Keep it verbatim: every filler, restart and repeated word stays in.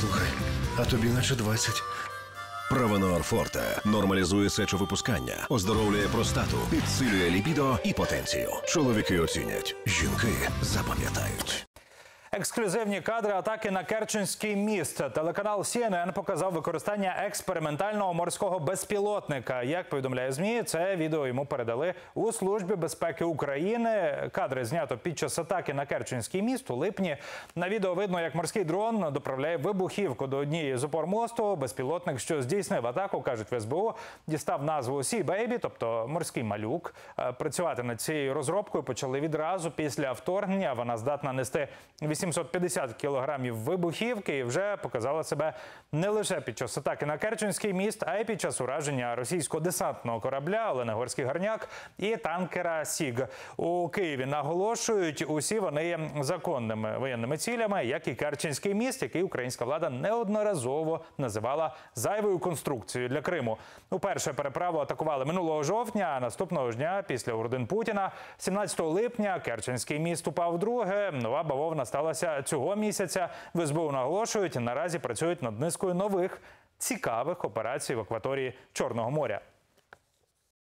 Слухай, а тобі наче двадцять. Правонор Форте нормалізує сечовипускання, оздоровлює простату, підсилює лібідо і потенцію. Чоловіки оцінять, жінки запам'ятають. Ексклюзивні кадри атаки на Керченський міст. Телеканал Сі Ен Ен показав використання експериментального морського безпілотника. Як повідомляє ЗМІ, це відео йому передали у Службі безпеки України. Кадри знято під час атаки на Керченський міст у липні. На відео видно, як морський дрон доправляє вибухівку до однієї з опор мосту. Безпілотник, що здійснив атаку, кажуть в ес бе о, дістав назву Сі Бейбі, тобто морський малюк. Працювати над цією розробкою почали відразу після вторгнення. Вона здатна нести вісімсот п'ятдесят кілограмів вибухівки і вже показала себе не лише під час атаки на Керченський міст, а й під час ураження російського десантного корабля «Оленегорський горняк» і танкера «Сіг». У Києві наголошують, усі вони є законними воєнними цілями, як і Керченський міст, який українська влада неодноразово називала зайвою конструкцією для Криму. Уперше переправу атакували минулого жовтня, а наступного ж дня після урдин Путіна. сімнадцятого липня Керченський міст упав вдруге. Нова бавовна сталася цього місяця. В ес бе о наголошують, наразі працюють над низкою нових цікавих операцій в акваторії Чорного моря.